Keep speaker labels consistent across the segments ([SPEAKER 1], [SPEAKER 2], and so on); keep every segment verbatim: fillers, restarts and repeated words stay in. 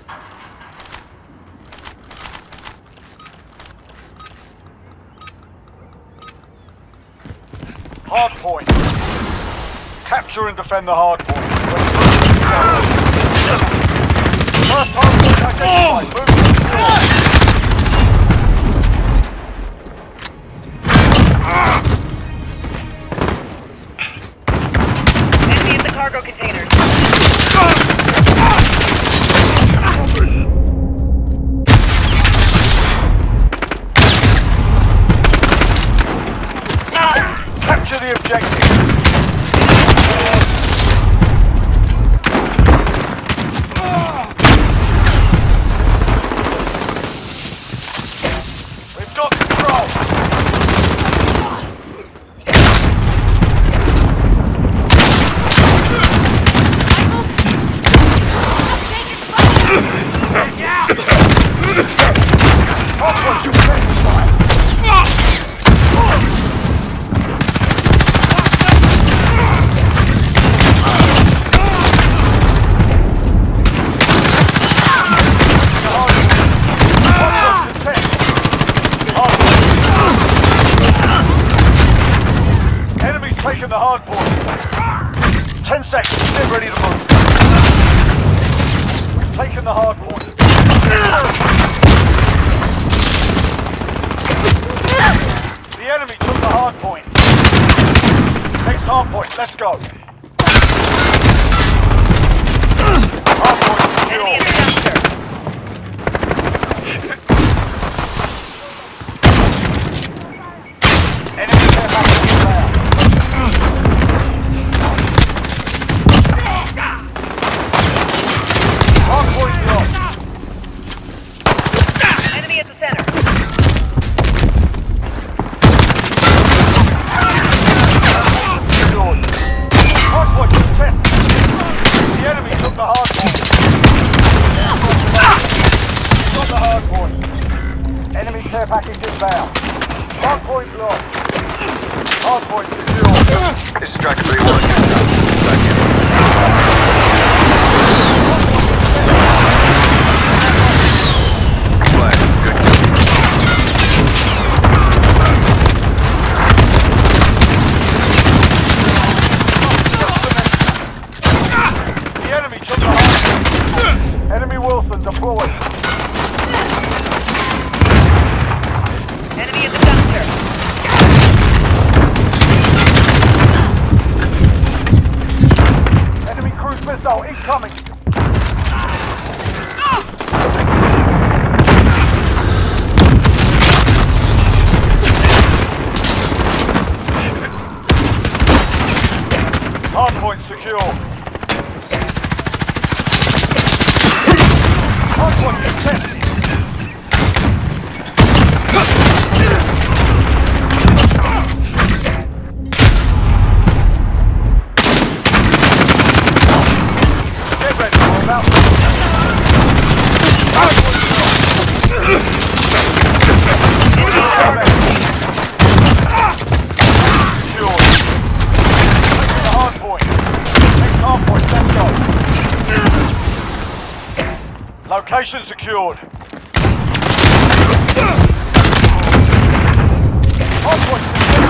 [SPEAKER 1] Hardpoint. Capture and defend the hardpoint. First hardpoint identified. Move to the floor.
[SPEAKER 2] Enemy in the cargo containers.
[SPEAKER 1] Capture the objective. We've got control. Hardpoint, you ready to fire? Taking the hard point. Ten seconds, get ready to move. We've taken the hard point. The enemy took the hard point. Next hard point, let's go. Hard point secure. Enemy care package inbound. Hardpoint locked.
[SPEAKER 2] Enemy at the center.
[SPEAKER 1] Hardpoint contested. The enemy took the hardpoint. Got the hardpoint. Enemy care package inbound. Hardpoint locked. Hardpoint secure.
[SPEAKER 3] This is Striker three one. Back in. Flag. Good.
[SPEAKER 1] The enemy took the hardpoint. Enemy Wilson deployed.
[SPEAKER 2] Enemy at the dumpster.
[SPEAKER 1] Enemy cruise missile incoming. Hardpoint secure. Hardpoint contested. Get ready, we're about to... Hardpoint secure. The hardpoint. Next hardpoint, let's go. Location secured. Hardpoint secured.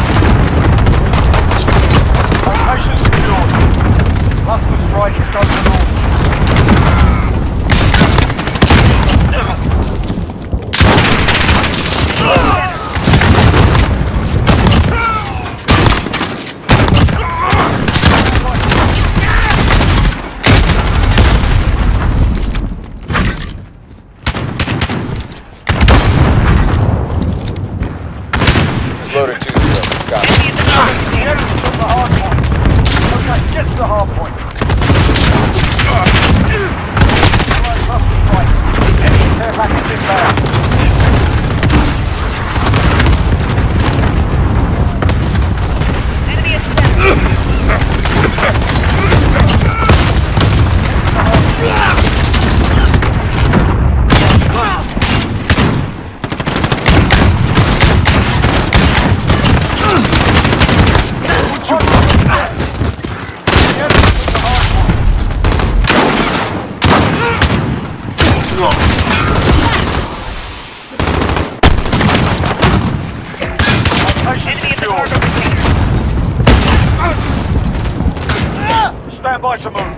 [SPEAKER 1] Location secured. Cluster strike is going to by to move.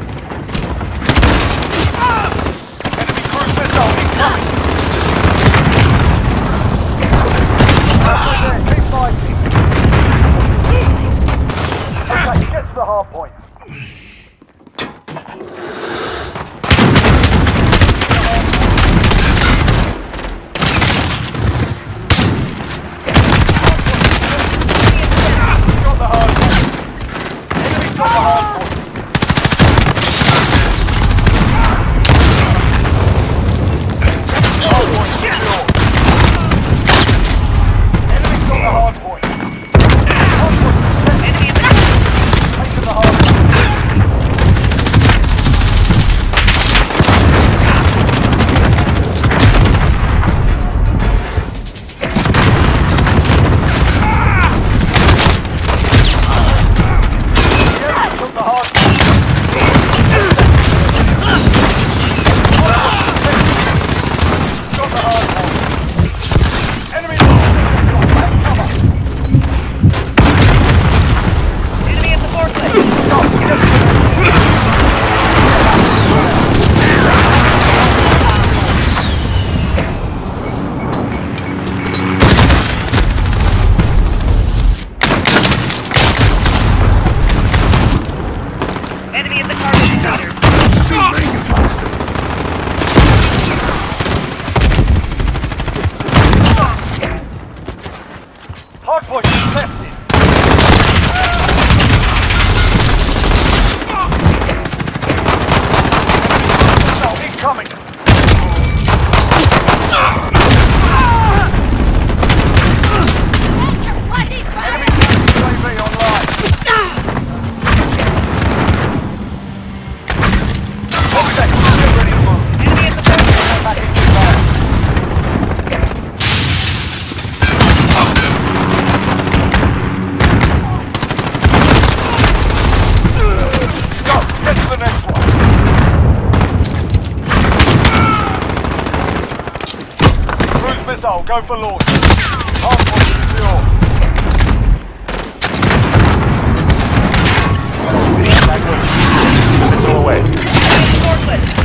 [SPEAKER 1] Enemy cruise missile incoming. Halfway there, keep fighting. Okay, get to the hard point. Got the hard point. Enemy's got the hard point. Hard point secure. Enemy's got the hard point. Hard point protected. Taking the hard point.
[SPEAKER 2] Enemy at the cargo containers.
[SPEAKER 1] Hardpoint contested. Missile incoming. Enemy U A V online. One second, get ready to move.
[SPEAKER 2] Enemy at the cargo
[SPEAKER 1] Back into fire. Go, get to the next one. Cruise missile, go for launch. Hardpoint secure.
[SPEAKER 3] Go away.
[SPEAKER 2] forklift.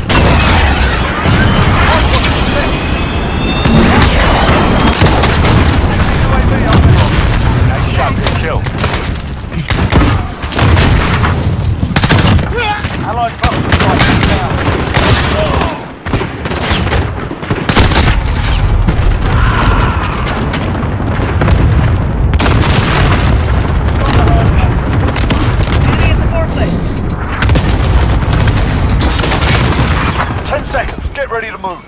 [SPEAKER 1] U A V up there.
[SPEAKER 3] Nice shot, good kill.
[SPEAKER 1] Allied cluster strike down.
[SPEAKER 2] Enemy at the forklift.
[SPEAKER 1] Ten seconds, get ready to move.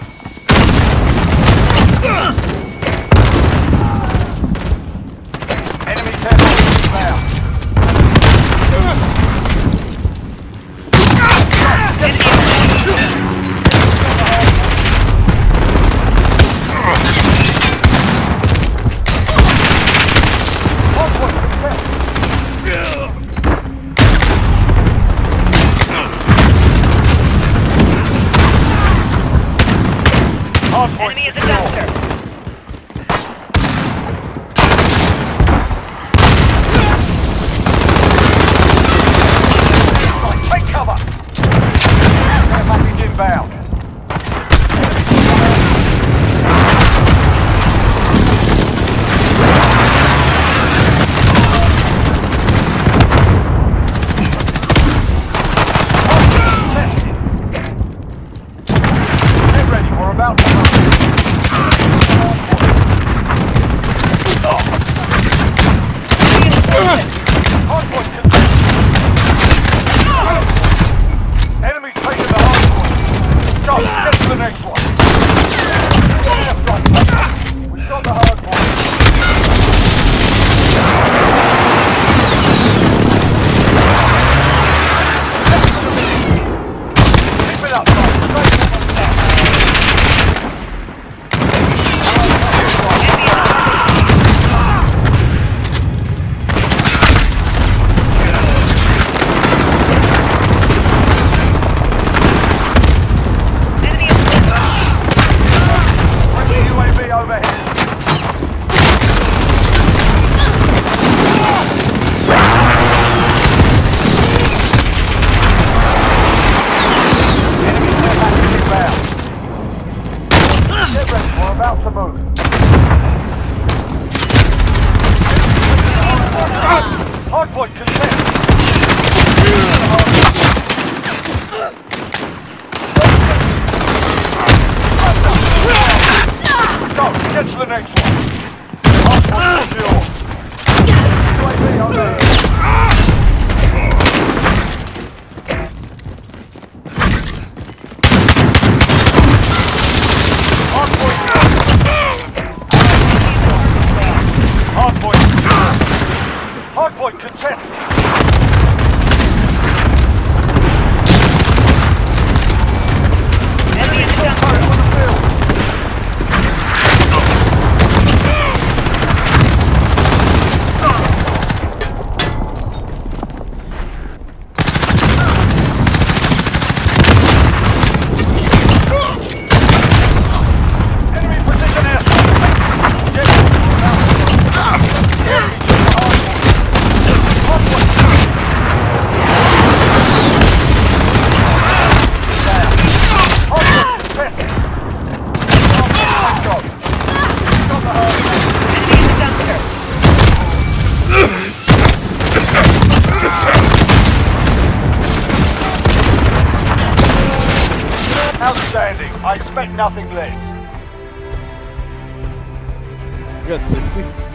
[SPEAKER 1] Enemy ten down. Hardpoint contested. I expect nothing less.
[SPEAKER 4] You got sixty?